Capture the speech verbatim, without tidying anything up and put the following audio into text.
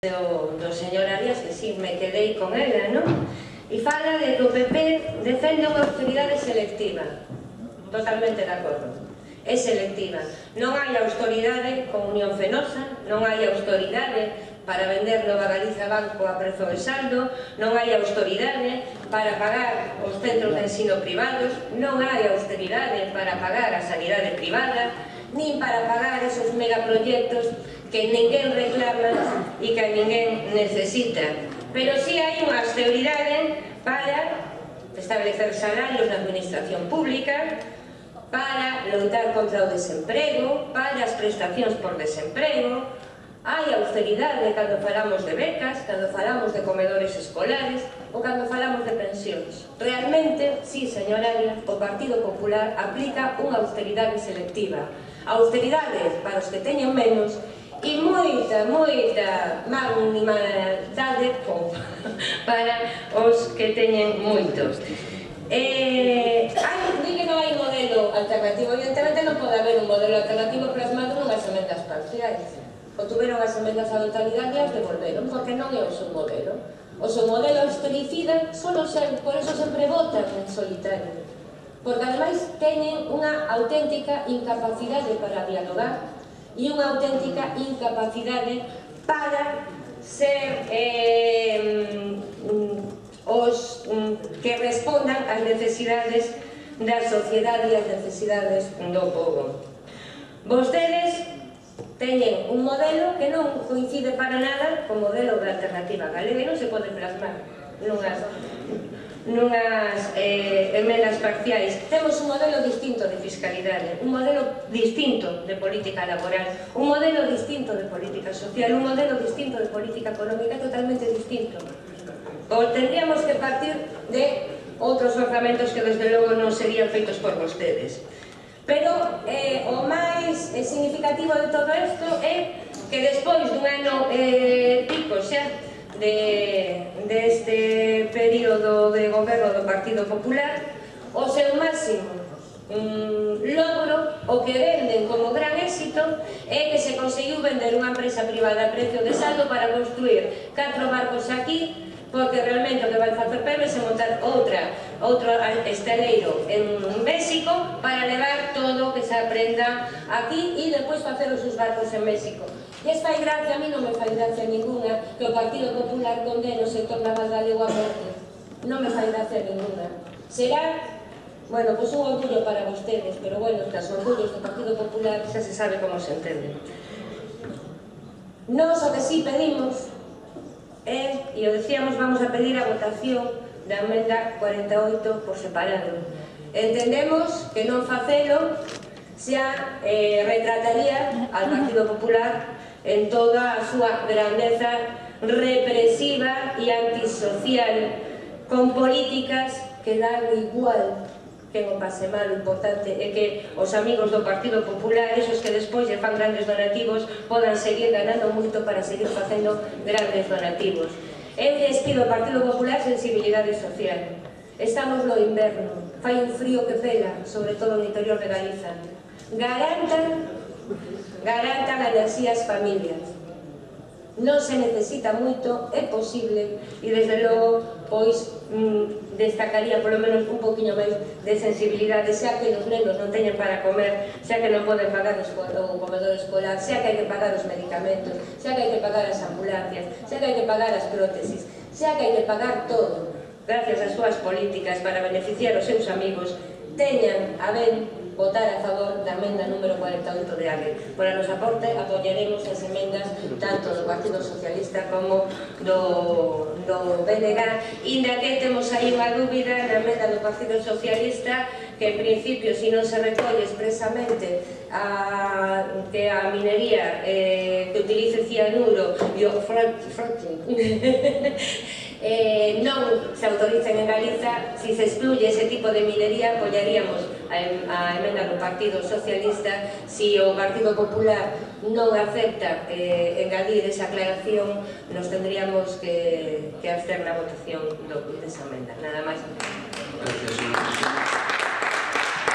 do, do señor Arias, que si me quedei con ela, non? E fala de que o P P defende unha austeridade selectiva. Totalmente de acordo. É selectiva. Non hai austeridade con Unión Fenosa, non hai austeridade para vender Nova Galiza Banco a prezo de saldo, non hai austeridade para pagar os centros de ensino privados, non hai austeridade para pagar a sanidade privada, nin para pagar esos megaproyectos que ninguén reclama e que ninguén necesita. Pero si hai unha austeridade para establecer salarios na administración pública, para loitar contra o desemprego, para as prestacións por desemprego. Hai austeridade cando falamos de becas, cando falamos de comedores escolares ou cando falamos de pensións. Realmente, sí, señor Arias, o Partido Popular aplica unha austeridade selectiva. Austeridade para os que teñen menos e moita, moita magnanimidade para os que teñen moitos. Eh, hai, di que non hai modelo alternativo, evidentemente non pode haber un modelo alternativo plasmado nunhas emendas parciais. O tuveron as emendas á totalidade e as devolveron, porque non é o seu modelo. O seu modelo austericida solo ser, por eso sempre votan en solitario. Porque ademais teñen unha auténtica incapacidade para dialogar e unha auténtica incapacidade para ser eh, os que respondan ás necesidades da sociedade e ás necesidades do povo. Vostedes teñen un modelo que non coincide para nada co modelo da alternativa galega e non se pode plasmar nunhas, nunhas eh, emendas parciais. Temos un modelo distinto de fiscalidade, un modelo distinto de política laboral, un modelo distinto de política social, un modelo distinto de política económica, totalmente distinto. O tendríamos que partir de outros orzamentos que desde logo non serían feitos por vostedes. Pero eh, o máis eh, significativo de todo isto é que despois dun ano eh, pico xa de, deste período de goberno do Partido Popular, o seu máximo mm, logro, o que venden como gran éxito, é que se conseguiu vender unha empresa privada a precio de saldo para construir catro barcos aquí, porque realmente o que vai facer P M é montar outra, outro estaleiro en México para levar todo o que se aprenda aquí e depois facer os seus barcos en México. E es fai gracia, a mí non me fai gracia ninguna que o Partido Popular condene o sector naval galego a morte. Non me fai gracia ninguna. Será, bueno, pois un orgullo para vostedes, pero bueno, que os orgullos do Partido Popular xa se sabe como se entende. Nos o que sí pedimos é, e o decíamos, vamos a pedir a votación da emenda cuarenta e oito por separado. Entendemos que non facelo xa eh, retrataría al Partido Popular en toda a súa grandeza represiva e antisocial, con políticas que dan igual que non pase mal. O importante é que os amigos do Partido Popular, esos que despois lle fan grandes donativos, podan seguir ganando moito para seguir facendo grandes donativos. Eu lles pido ao Partido Popular sensibilidade social. Estamos no inverno, fai un frío que pela, sobre todo no interior de Galiza. Garantan, garantan a enerxía as familias. Non se necesita moito, é posible, e desde logo, pois, mmm, destacaría polo menos un poquinho máis de sensibilidade, xa que os nenos non teñen para comer, xa que non poden pagar o comedor escolar, xa que hai que pagar os medicamentos, xa que hai que pagar as ambulancias, xa que hai que pagar as prótesis, xa que hai que pagar todo, gracias ás súas políticas para beneficiar os seus amigos, teñan a ben votar a favor da emenda número cuarenta e oito de A G E. Por a nosa parte, apoiaremos as emendas tanto do Partido Socialista como do, do B N G, inda que temos aí unha dúbida na emenda do Partido Socialista, que en principio, se non se recolle expresamente a, que a minería eh, que utilice cianuro e o fracking eh, non se autoricen en Galiza, se se excluye ese tipo de minería, apoiaríamos a, a emenda do Partido Socialista. Se o Partido Popular non acepta eh, engadir esa aclaración, nos tendríamos que, que abster na votación do, desa emenda. Nada máis. Gracias, señora.